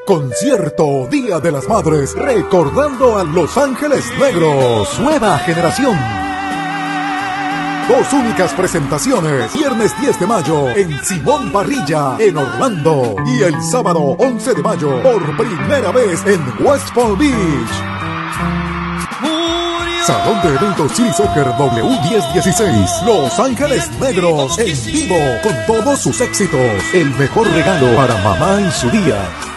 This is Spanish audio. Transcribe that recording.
Concierto Día de las Madres, recordando a Los Ángeles Negros, nueva generación. Dos únicas presentaciones, viernes 10 de mayo en Simón Parrilla, en Orlando, y el sábado 11 de mayo, por primera vez en West Palm Beach. Salón de Eventos City Soccer W1016, Los Ángeles Negros en vivo, con todos sus éxitos. El mejor regalo para mamá en su día.